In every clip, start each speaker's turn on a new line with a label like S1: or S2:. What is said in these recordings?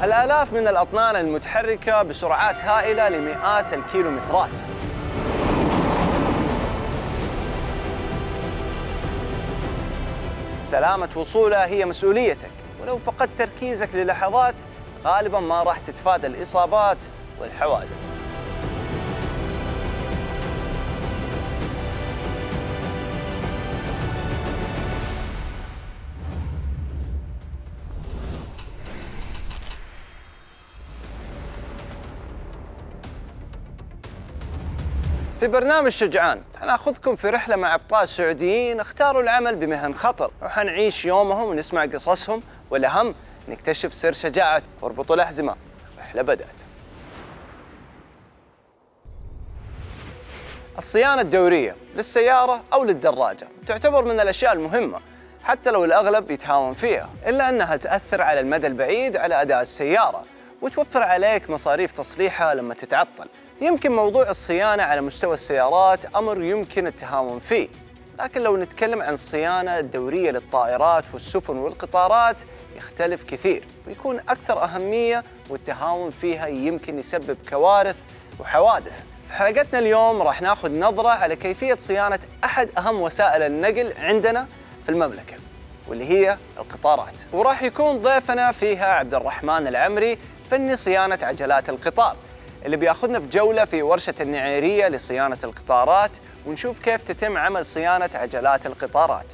S1: الآلاف من الأطنان المتحركة بسرعات هائلة لمئات الكيلومترات. سلامة وصوله هي مسؤوليتك، ولو فقدت تركيزك للحظات غالباً ما راح تتفادى الإصابات والحوادث. في برنامج شجعان حناخذكم في رحلة مع أبطال سعوديين اختاروا العمل بمهن خطر، وحنعيش يومهم ونسمع قصصهم، والأهم نكتشف سر شجاعة. واربطوا الأحزمة، الرحلة بدأت. الصيانة الدورية للسيارة أو للدراجة تعتبر من الأشياء المهمة، حتى لو الأغلب يتهاون فيها، إلا أنها تأثر على المدى البعيد على أداء السيارة، وتوفر عليك مصاريف تصليحها لما تتعطل. يمكن موضوع الصيانة على مستوى السيارات أمر يمكن التهاون فيه، لكن لو نتكلم عن الصيانة الدورية للطائرات والسفن والقطارات يختلف كثير ويكون أكثر أهمية، والتهاون فيها يمكن يسبب كوارث وحوادث. في حلقتنا اليوم راح ناخذ نظرة على كيفية صيانة أحد أهم وسائل النقل عندنا في المملكة، واللي هي القطارات. وراح يكون ضيفنا فيها عبد الرحمن العمري، فني صيانة عجلات القطار، اللي بياخذنا في جولة في ورشة النعيرية لصيانة القطارات، ونشوف كيف تتم عمل صيانة عجلات القطارات.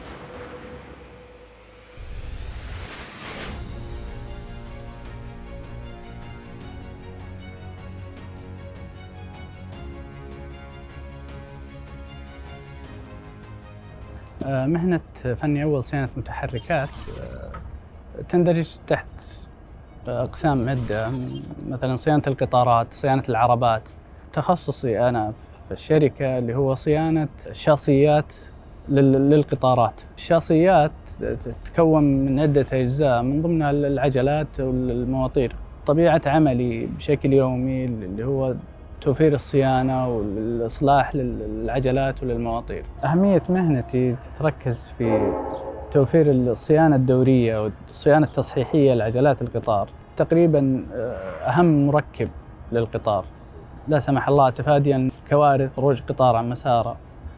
S2: مهنة فني أول صيانة متحركات تندرج تحت أقسام عدة، مثلا صيانة القطارات، صيانة العربات. تخصصي أنا في الشركة اللي هو صيانة الشاصيات للقطارات. الشاصيات تتكون من عدة أجزاء من ضمنها العجلات والمواطير. طبيعة عملي بشكل يومي اللي هو توفير الصيانة والإصلاح للعجلات وللمواطير. أهمية مهنتي تتركز في توفير الصيانة الدورية والصيانة التصحيحية لعجلات القطار. تقريباً أهم مركب للقطار، لا سمح الله تفادياً كوارث، خروج قطار عن مساره،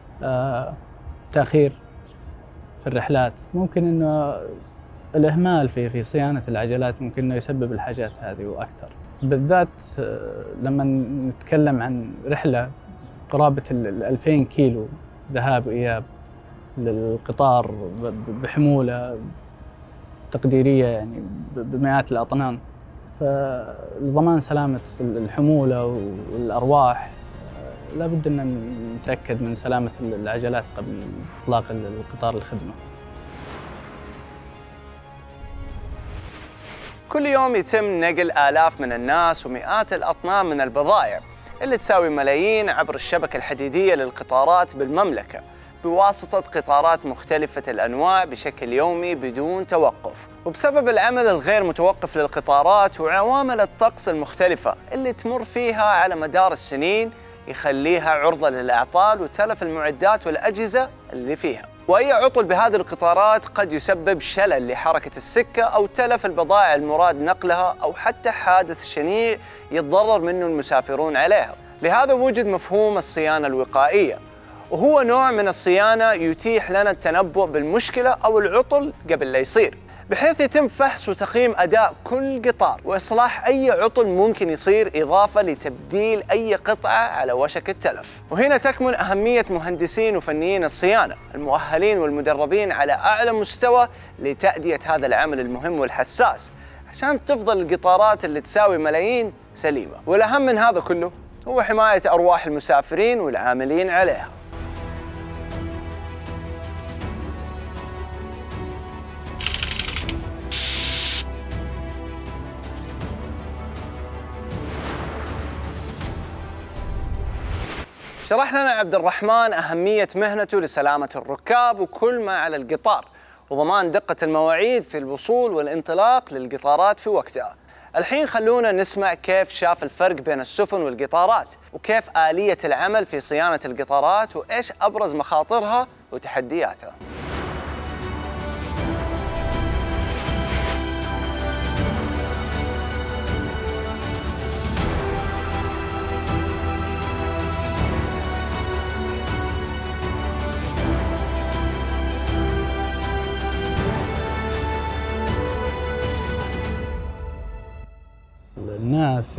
S2: تأخير في الرحلات. ممكن إنه الإهمال في صيانة العجلات ممكن إنه يسبب الحاجات هذه وأكثر، بالذات لما نتكلم عن رحلة قرابة 2000 كيلو ذهاب وإياب للقطار بحمولة تقديرية يعني بمئات الأطنان. فلضمان سلامة الحمولة والأرواح لابد أن نتأكد من سلامة العجلات قبل إطلاق القطار للخدمة.
S1: كل يوم يتم نقل آلاف من الناس ومئات الأطنان من البضائع اللي تساوي ملايين عبر الشبكة الحديدية للقطارات بالمملكة بواسطة قطارات مختلفة الأنواع بشكل يومي بدون توقف. وبسبب العمل الغير متوقف للقطارات وعوامل الطقس المختلفة اللي تمر فيها على مدار السنين يخليها عرضة للأعطال وتلف المعدات والأجهزة اللي فيها. وأي عطل بهذه القطارات قد يسبب شلل لحركة السكة أو تلف البضائع المراد نقلها، أو حتى حادث شنيع يتضرر منه المسافرون عليها. لهذا وجد مفهوم الصيانة الوقائية، وهو نوع من الصيانة يتيح لنا التنبؤ بالمشكلة أو العطل قبل لا يصير، بحيث يتم فحص وتقييم أداء كل قطار وإصلاح أي عطل ممكن يصير، إضافة لتبديل أي قطعة على وشك التلف. وهنا تكمن أهمية مهندسين وفنيين الصيانة المؤهلين والمدربين على أعلى مستوى لتأدية هذا العمل المهم والحساس، عشان تفضل القطارات اللي تساوي ملايين سليمة. والأهم من هذا كله هو حماية أرواح المسافرين والعاملين عليها. شرح لنا عبد الرحمن أهمية مهنته لسلامة الركاب وكل ما على القطار، وضمان دقة المواعيد في الوصول والانطلاق للقطارات في وقتها. الحين خلونا نسمع كيف شاف الفرق بين السفن والقطارات، وكيف آلية العمل في صيانة القطارات، وإيش أبرز مخاطرها وتحدياتها.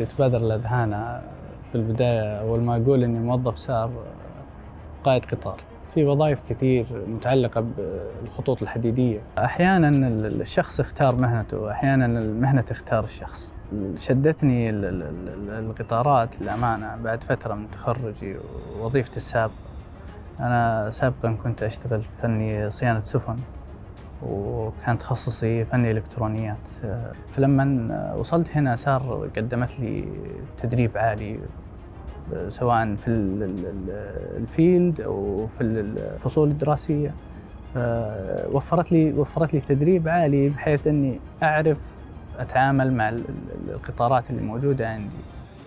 S2: يتبادر الأذهان في البداية أول ما أقول إني موظف سار قائد قطار. في وظائف كثير متعلقة بالخطوط الحديدية. أحياناً الشخص اختار مهنته وأحياناً المهنة تختار الشخص. شدتني القطارات للأمانة بعد فترة من تخرجي ووظيفتي السابقة. أنا سابقاً كنت أشتغل فني صيانة سفن، وكان تخصصي فني إلكترونيات. فلما وصلت هنا سار قدمت لي تدريب عالي سواء في الفيلد أو في الفصول الدراسية، فوفرت لي تدريب عالي بحيث أني أعرف أتعامل مع القطارات اللي موجودة عندي.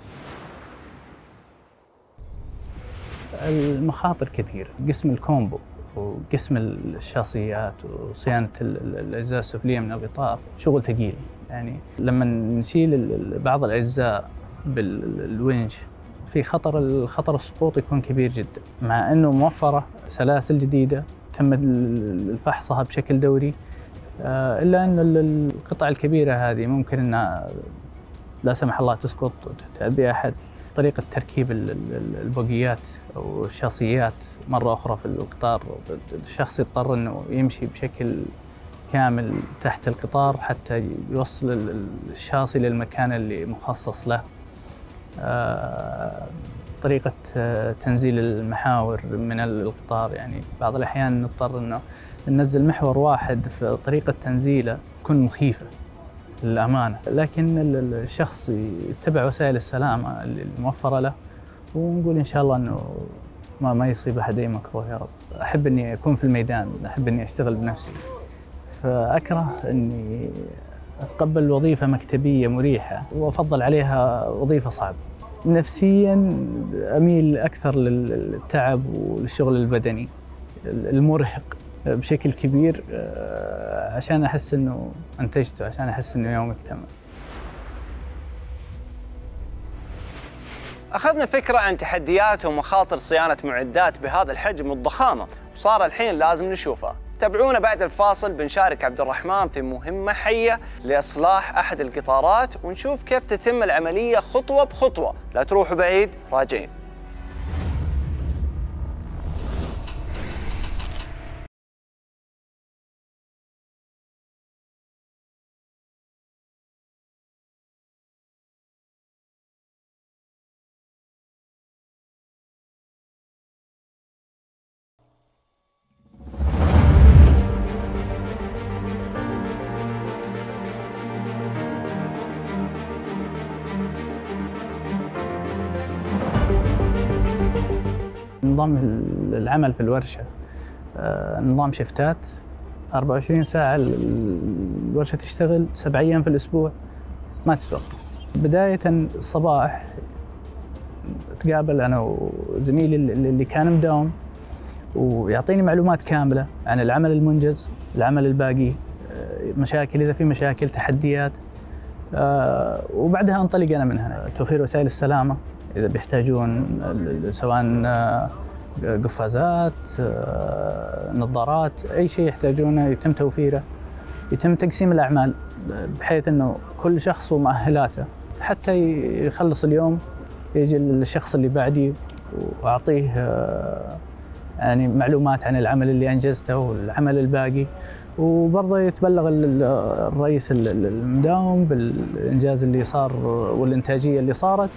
S2: المخاطر كثيرة، قسم الكومبو وقسم الشاصيات وصيانة الأجزاء السفلية من القطار شغل ثقيل. يعني لما نشيل بعض الأجزاء بالونش في الخطر السقوط يكون كبير جدا، مع أنه موفرة سلاسل جديدة تم فحصها بشكل دوري، إلا أن القطع الكبيرة هذه ممكن أنها لا سمح الله تسقط وتأذي أحد. طريقة تركيب البوقيات أو الشاصيات مرة أخرى في القطار، الشخص يضطر أنه يمشي بشكل كامل تحت القطار حتى يوصل الشاصي للمكان اللي مخصص له. طريقة تنزيل المحاور من القطار، يعني بعض الأحيان نضطر أنه ننزل محور واحد، في طريقة تنزيله تكون مخيفة للأمانة، لكن الشخص يتبع وسائل السلامة اللي موفرة له، ونقول إن شاء الله أنه ما يصيب أحد أي مكروه يا رب. أحب أني أكون في الميدان، أحب أني أشتغل بنفسي، فأكره أني أتقبل وظيفة مكتبية مريحة وأفضل عليها وظيفة صعبة. نفسياً أميل أكثر للتعب والشغل البدني المرهق بشكل كبير، عشان أحس أنه أنتجت، عشان أحس أنه يومي اكتمل.
S1: أخذنا فكرة عن تحديات ومخاطر صيانة معدات بهذا الحجم والضخامة، وصار الحين لازم نشوفها. تابعونا بعد الفاصل، بنشارك عبد الرحمن في مهمة حية لإصلاح أحد القطارات، ونشوف كيف تتم العملية خطوة بخطوة. لا تروحوا بعيد، راجعين.
S2: نظام العمل في الورشة نظام شفتات 24 ساعة، الورشة تشتغل 7 أيام في الأسبوع ما تتوقف. بداية الصباح تقابل أنا وزميلي اللي كان مداوم ويعطيني معلومات كاملة عن العمل المنجز، العمل الباقي، مشاكل إذا في مشاكل، تحديات، وبعدها انطلق أنا من هنا. توفير وسائل السلامة إذا بيحتاجون، سواء قفازات، نظارات، أي شيء يحتاجونه يتم توفيره. يتم تقسيم الأعمال بحيث أنه كل شخص ومؤهلاته، حتى يخلص اليوم يجي الشخص اللي بعدي وأعطيه يعني معلومات عن العمل اللي أنجزته والعمل الباقي، وبرضه يتبلغ الرئيس المداوم بالإنجاز اللي صار والإنتاجية اللي صارت.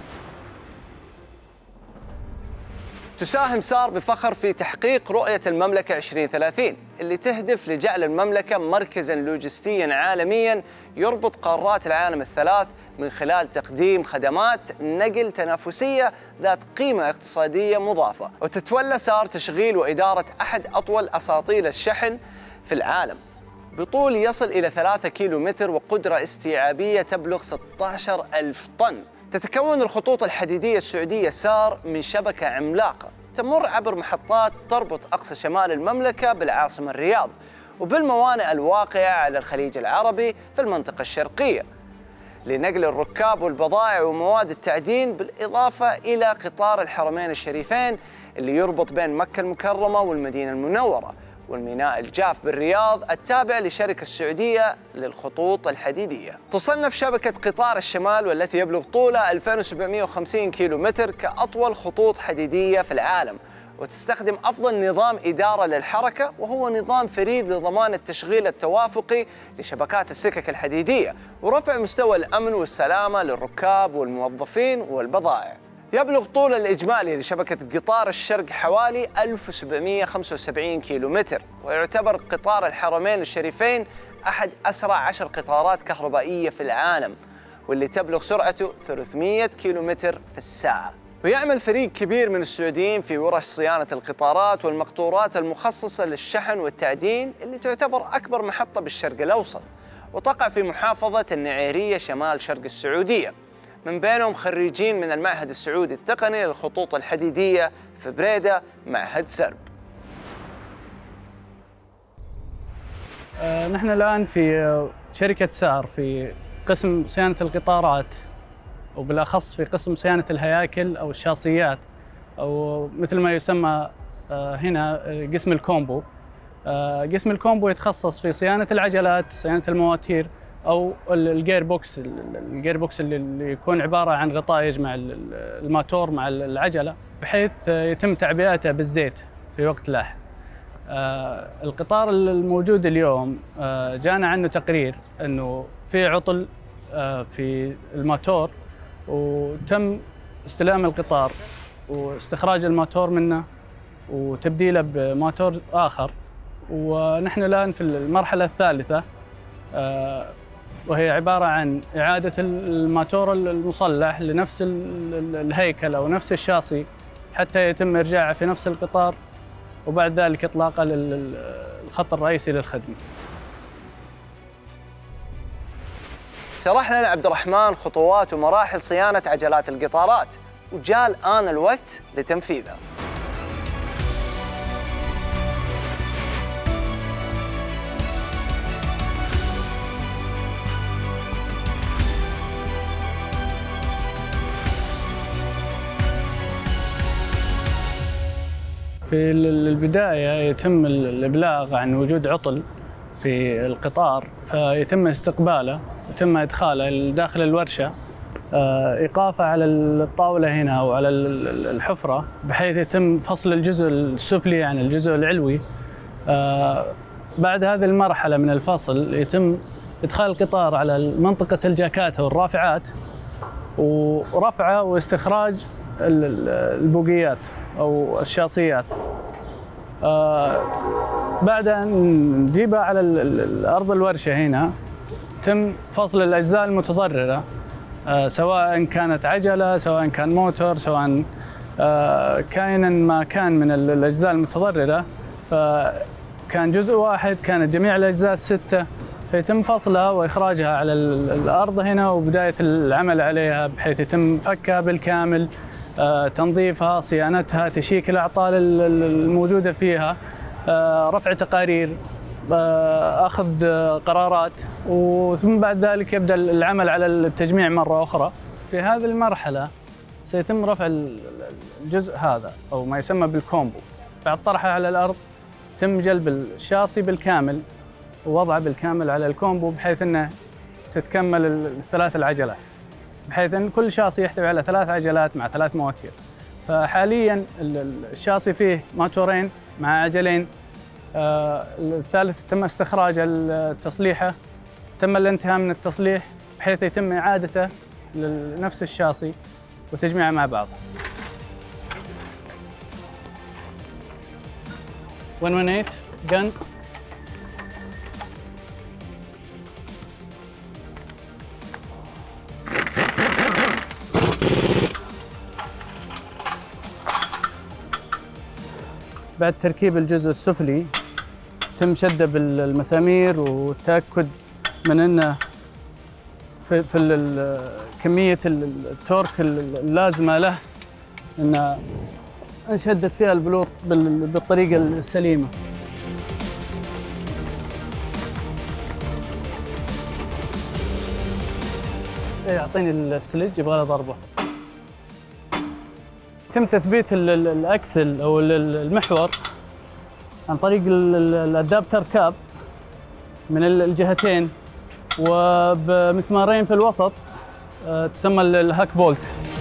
S1: تساهم سار بفخر في تحقيق رؤية المملكة 2030 اللي تهدف لجعل المملكة مركزاً لوجستياً عالمياً يربط قارات العالم الثلاث من خلال تقديم خدمات نقل تنافسية ذات قيمة اقتصادية مضافة. وتتولى سار تشغيل وإدارة أحد أطول أساطيل الشحن في العالم بطول يصل إلى 3 كيلومتر وقدرة استيعابية تبلغ 16,000 طن. تتكون الخطوط الحديدية السعودية سار من شبكة عملاقة تمر عبر محطات تربط أقصى شمال المملكة بالعاصمة الرياض وبالموانئ الواقعة على الخليج العربي في المنطقة الشرقية لنقل الركاب والبضائع ومواد التعدين، بالإضافة إلى قطار الحرمين الشريفين اللي يربط بين مكة المكرمة والمدينة المنورة، والميناء الجاف بالرياض التابع لشركة السعودية للخطوط الحديدية. تصنف شبكة قطار الشمال والتي يبلغ طولها 2750 كيلومتر كأطول خطوط حديدية في العالم، وتستخدم أفضل نظام إدارة للحركة، وهو نظام فريد لضمان التشغيل التوافقي لشبكات السكك الحديدية ورفع مستوى الأمن والسلامة للركاب والموظفين والبضائع. يبلغ طول الإجمالي لشبكة قطار الشرق حوالي 1775 كيلومتر، ويعتبر قطار الحرمين الشريفين أحد أسرع 10 قطارات كهربائية في العالم، واللي تبلغ سرعته 300 كيلومتر في الساعة. ويعمل فريق كبير من السعوديين في ورش صيانة القطارات والمقطورات المخصصة للشحن والتعدين، اللي تعتبر أكبر محطة بالشرق الأوسط، وتقع في محافظة النعيرية شمال شرق السعودية. من بينهم خريجين من المعهد السعودي التقني للخطوط الحديدية في بريدة، معهد سرب.
S2: نحن الآن في شركة سار في قسم صيانة القطارات، وبالأخص في قسم صيانة الهياكل أو الشاصيات، أو مثل ما يسمى هنا قسم الكومبو. قسم الكومبو يتخصص في صيانة العجلات، صيانة المواتير، أو الجير بوكس. الجير بوكس اللي يكون عبارة عن غطاء يجمع الماتور مع العجلة بحيث يتم تعبئته بالزيت في وقت لاحق. القطار الموجود اليوم جانا عنه تقرير أنه في عطل في الماتور، وتم استلام القطار واستخراج الماتور منه وتبديله بماتور آخر. ونحن الآن في المرحلة الثالثة، وهي عبارة عن إعادة الماتور المصلح لنفس الهيكل أو نفس الشاصي حتى يتم إرجاعه في نفس القطار، وبعد ذلك إطلاقه للخط الرئيسي للخدمة.
S1: شرح لنا عبد الرحمن خطوات ومراحل صيانة عجلات القطارات، وجاء الآن الوقت لتنفيذها.
S2: في البداية يتم الإبلاغ عن وجود عطل في القطار، فيتم استقباله ويتم إدخاله داخل الورشة، إيقافه على الطاولة هنا أو على الحفرة، بحيث يتم فصل الجزء السفلي عن الجزء العلوي. بعد هذه المرحلة من الفصل يتم إدخال القطار على منطقة الجاكات أو الرافعات، ورفعه واستخراج البوقيات أو الشاصيات. بعد أن نجيبها على أرض الورشة هنا تم فصل الأجزاء المتضررة، سواء كانت عجلة، سواء كان موتور، سواء كائنا ما كان من الأجزاء المتضررة. فكان جزء واحد، كانت جميع الأجزاء الستة، فيتم فصلها وإخراجها على الأرض هنا وبداية العمل عليها، بحيث يتم فكها بالكامل، تنظيفها، صيانتها، تشيك الأعطال الموجودة فيها، رفع تقارير، أخذ قرارات، وثم بعد ذلك يبدأ العمل على التجميع مرة أخرى. في هذه المرحلة سيتم رفع الجزء هذا أو ما يسمى بالكومبو. بعد طرحه على الأرض تم جلب الشاصي بالكامل ووضعه بالكامل على الكومبو، بحيث أنه تتكمل الثلاث العجلات، بحيث أن كل شاصي يحتوي على 3 عجلات مع 3 مواتير. فحالياً الشاصي فيه موتورين مع عجلين. الثالث تم استخراج تصليحه، تم الانتهاء من التصليح بحيث يتم إعادته لنفس الشاصي وتجميعه مع بعض. 118 gun. بعد تركيب الجزء السفلي تم شده بالمسامير والتأكد من أنه في كمية التورك اللازمة له، أن انشدت فيها البلوط بالطريقة السليمة. يعطيني السلج يبغى له ضربة. يتم تثبيت الأكسل أو المحور عن طريق الادابتر كاب من الجهتين، وبمسمارين في الوسط تسمى الهاك بولت.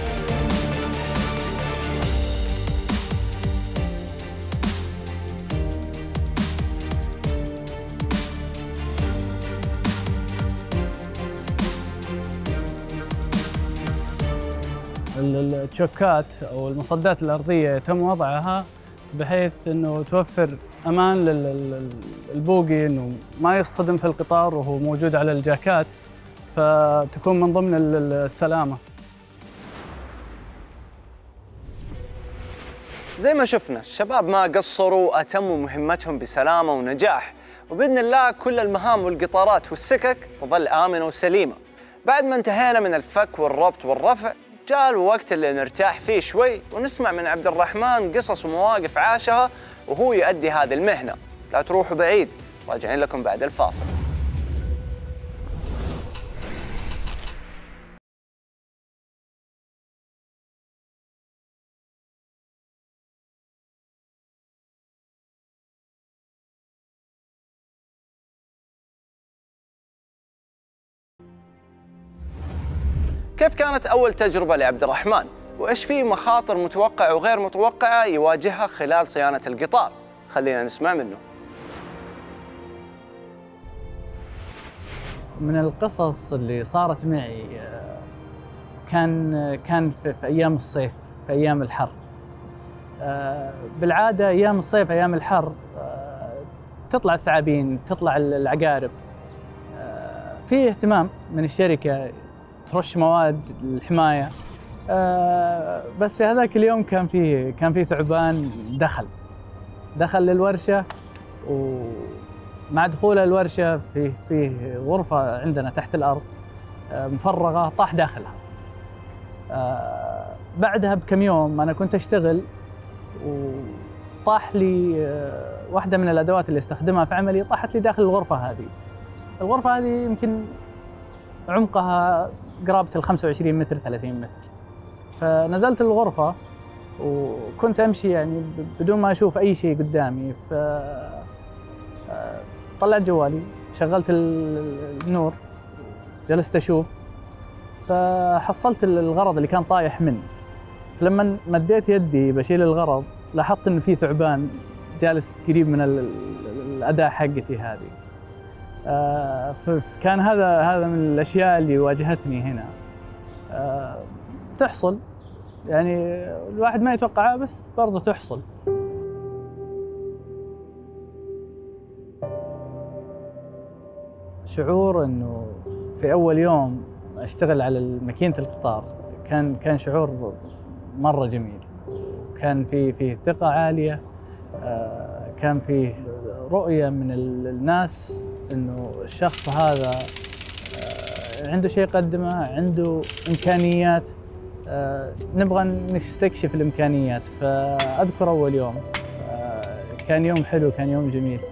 S2: التشوكات او المصدات الارضيه يتم وضعها بحيث انه توفر امان للبوقي انه ما يصطدم في القطار وهو موجود على الجاكات، فتكون من ضمن السلامه.
S1: زي ما شفنا الشباب ما قصروا واتموا مهمتهم بسلامه ونجاح، وباذن الله كل المهام والقطارات والسكك تظل امنه وسليمه. بعد ما انتهينا من الفك والربط والرفع، جاء الوقت اللي نرتاح فيه شوي ونسمع من عبد الرحمن قصص ومواقف عاشها وهو يؤدي هذه المهنة. لا تروحوا بعيد، راجعين لكم بعد الفاصل. كيف كانت أول تجربة لعبد الرحمن؟ وإيش في مخاطر متوقعة وغير متوقعة يواجهها خلال صيانة القطار؟ خلينا نسمع منه.
S2: من القصص اللي صارت معي كان في أيام الصيف، في أيام الحر. بالعادة أيام الصيف أيام الحر تطلع الثعابين، تطلع العقارب. في اهتمام من الشركة ترش مواد الحماية، بس في هذاك اليوم كان في ثعبان دخل للورشة، ومع دخوله الورشة في غرفة عندنا تحت الأرض مفرغة، طاح داخلها. بعدها بكم يوم أنا كنت أشتغل وطاح لي واحدة من الأدوات اللي استخدمها في عملي، طاحت لي داخل الغرفة هذه. الغرفة هذه يمكن عمقها قرابة ال 25 متر 30 متر. فنزلت الغرفة وكنت أمشي يعني بدون ما أشوف أي شيء قدامي، طلعت جوالي، شغلت النور، جلست أشوف، فحصلت الغرض اللي كان طايح مني. فلما مديت يدي بشيل الغرض لاحظت إنه في ثعبان جالس قريب من الأداة حقتي هذه. فكان هذا من الأشياء اللي واجهتني هنا. تحصل يعني الواحد ما يتوقعها، بس برضه تحصل. شعور إنه في أول يوم أشتغل على ماكينة القطار كان شعور مرة جميل. كان فيه ثقة عالية، كان فيه رؤية من الناس إنه الشخص هذا عنده شيء يقدمه، عنده إمكانيات، نبغى نستكشف الإمكانيات. فأذكر أول يوم كان يوم حلو، كان يوم جميل.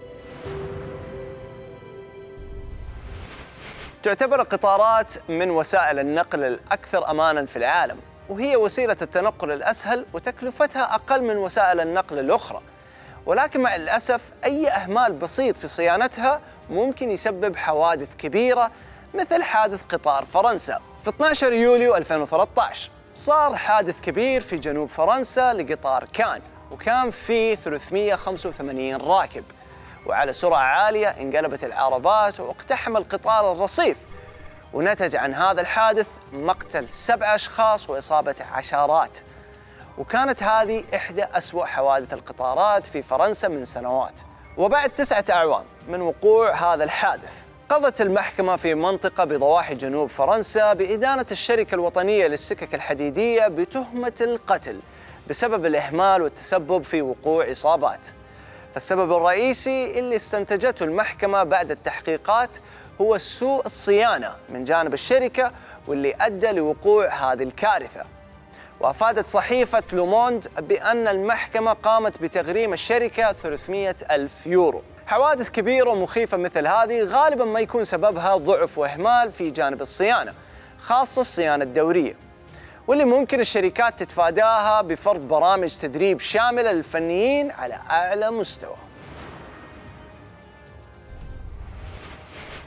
S1: تعتبر القطارات من وسائل النقل الأكثر أماناً في العالم، وهي وسيلة التنقل الأسهل وتكلفتها أقل من وسائل النقل الأخرى. ولكن مع الأسف أي إهمال بسيط في صيانتها ممكن يسبب حوادث كبيرة، مثل حادث قطار فرنسا. في 12 يوليو 2013 صار حادث كبير في جنوب فرنسا لقطار كان، وكان فيه 385 راكب، وعلى سرعة عالية انقلبت العربات واقتحم القطار الرصيف، ونتج عن هذا الحادث مقتل 7 أشخاص وإصابة عشرات. وكانت هذه إحدى أسوأ حوادث القطارات في فرنسا من سنوات. وبعد 9 أعوام من وقوع هذا الحادث، قضت المحكمة في منطقة بضواحي جنوب فرنسا بإدانة الشركة الوطنية للسكك الحديدية بتهمة القتل بسبب الإهمال والتسبب في وقوع إصابات. فالسبب الرئيسي اللي استنتجته المحكمة بعد التحقيقات هو سوء الصيانة من جانب الشركة، واللي أدى لوقوع هذه الكارثة. وأفادت صحيفة لوموند بأن المحكمة قامت بتغريم الشركة 300 ألف يورو. حوادث كبيرة ومخيفة مثل هذه غالباً ما يكون سببها ضعف وإهمال في جانب الصيانة، خاصة الصيانة الدورية، واللي ممكن الشركات تتفاداها بفرض برامج تدريب شاملة للفنيين على أعلى مستوى.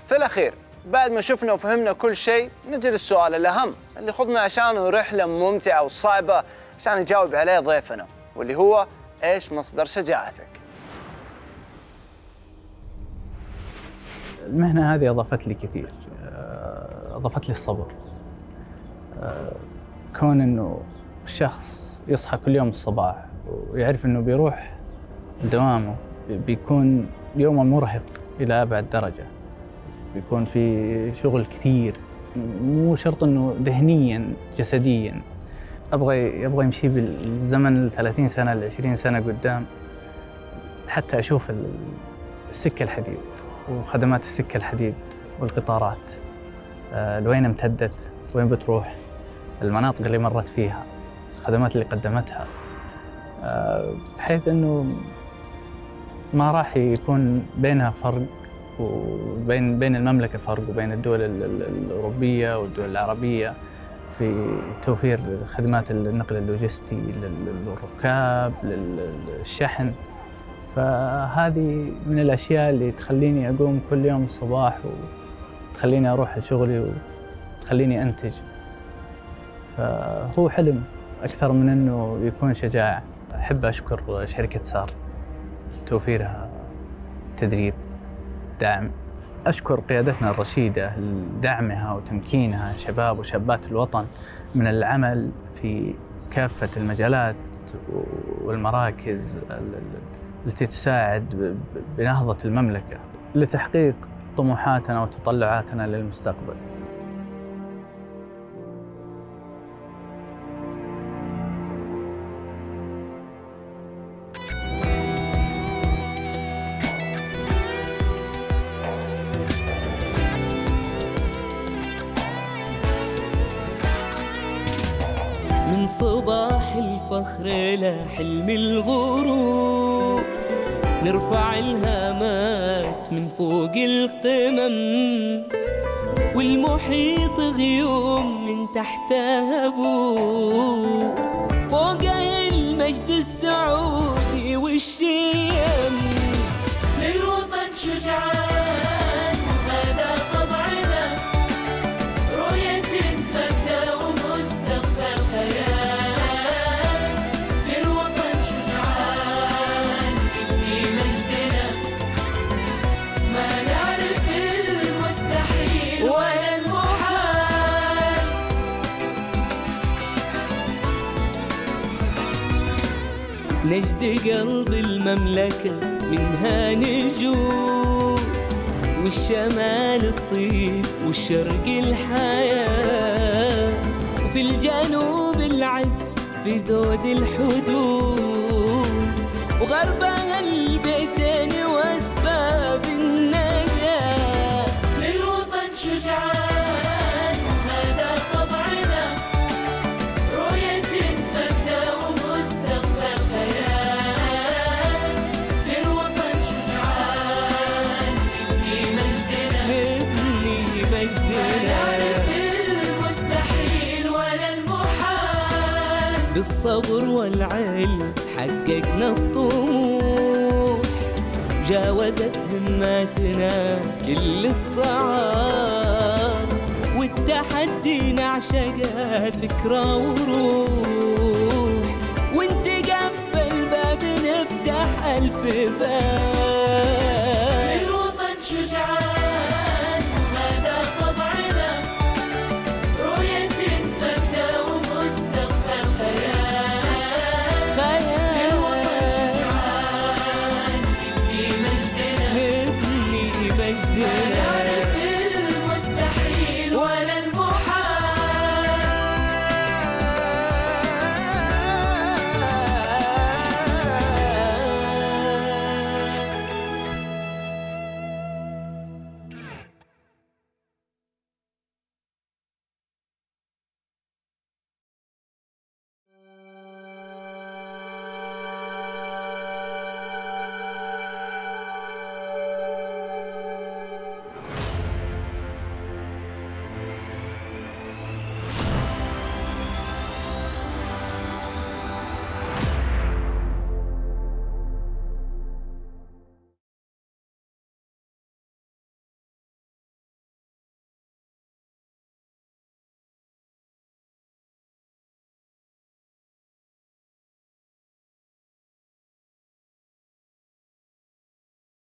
S1: في الأخير بعد ما شفنا وفهمنا كل شيء نجي للسؤال الأهم اللي خضنا عشانه رحلة ممتعة وصعبة عشان يجاوب عليه ضيفنا، واللي هو إيش مصدر شجاعتك؟
S2: المهنة هذه أضافت لي كثير، أضافت لي الصبر. كون إنه الشخص يصحى كل يوم الصباح ويعرف إنه بيروح دوامه، بيكون يومه مرهق إلى أبعد درجة، بيكون في شغل كثير، مو شرط إنه ذهنياً جسدياً. يبغى يمشي بالزمن 30 سنة ل 20 سنة قدام حتى أشوف السكة الحديد وخدمات السكة الحديد والقطارات لوين امتدت، وين بتروح، المناطق اللي مرت فيها، الخدمات اللي قدمتها، بحيث إنه ما راح يكون بينها فرق، وبين المملكة فرق، وبين الدول الأوروبية والدول العربية في توفير خدمات النقل اللوجستي للركاب، للشحن. فهذه من الأشياء اللي تخليني أقوم كل يوم الصباح وتخليني أروح لشغلي وتخليني أنتج. فهو حلم أكثر من أنه يكون شجاعة. أحب أشكر شركة سار توفيرها تدريب، دعم. أشكر قيادتنا الرشيدة لدعمها وتمكينها شباب وشابات الوطن من العمل في كافة المجالات والمراكز التي تساعد بنهضة المملكة لتحقيق طموحاتنا وتطلعاتنا للمستقبل.
S3: من صباح الفخر لحلم الغروب نرفع الهامات من فوق القمم، والمحيط غيوم من تحتها هبوب، فوقها المجد السعودي والشيم. للوطن شجعان هذا طبعنا، رؤية فردة ومستقبل خيال. للوطن شجعان نبني مجدنا، ما نعرف المستحيل ولا المحال. نجد قلب المملكة منها نجوم، والشمال الطيب والشرق الحياة، وفي الجنوب العز في ذود الحدود، وغربها البيتين واسباب النجاة. للوطن شجعان هذا طبعنا، رؤية فردة ومستقبل خيال. للوطن شجعان نبني مجدنا، ما نعرف المستحيل ولا المحال. بالصبر والعلم حققنا الطموح، جاوزت هماتنا كل الصعاب، والتحدي نعشقها فكرة وروح، وانت قفل الباب نفتح ألف باب.